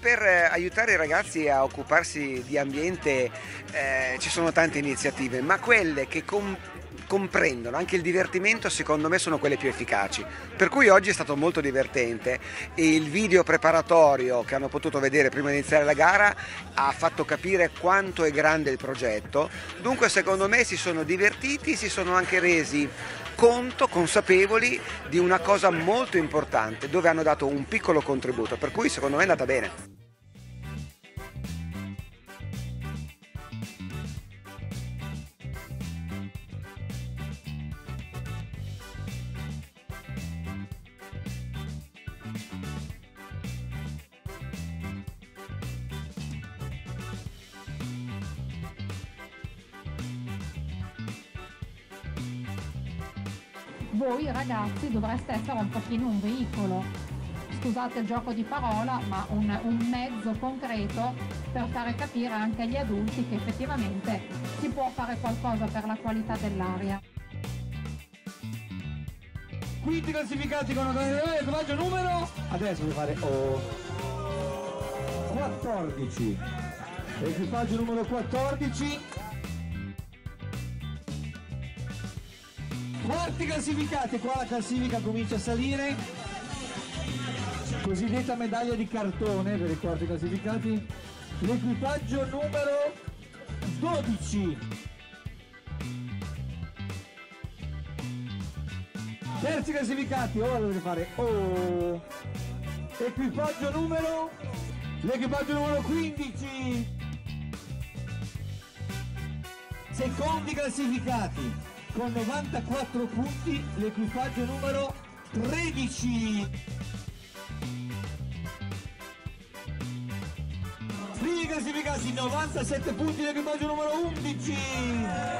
per aiutare i ragazzi a occuparsi di ambiente ci sono tante iniziative, ma quelle che comprendono anche il divertimento secondo me sono quelle più efficaci. Per cui oggi è stato molto divertente e il video preparatorio che hanno potuto vedere prima di iniziare la gara ha fatto capire quanto è grande il progetto. Dunque secondo me si sono divertiti, si sono anche resi conto, consapevoli di una cosa molto importante, dove hanno dato un piccolo contributo, per cui secondo me è andata bene. Voi ragazzi dovreste essere un pochino un veicolo, scusate il gioco di parola, ma un mezzo concreto per fare capire anche agli adulti che effettivamente si può fare qualcosa per la qualità dell'aria. Quinti classificati con equipaggio numero, adesso devo fare 14, equipaggio numero 14. Quarti classificati, qua la classifica comincia a salire, cosiddetta medaglia di cartone per i quarti classificati, l'equipaggio numero 12. Terzi classificati, ora dovete fare l'equipaggio numero 15. Secondi classificati con 94 punti, l'equipaggio numero 13. Primi classificati 97 punti, l'equipaggio numero 11.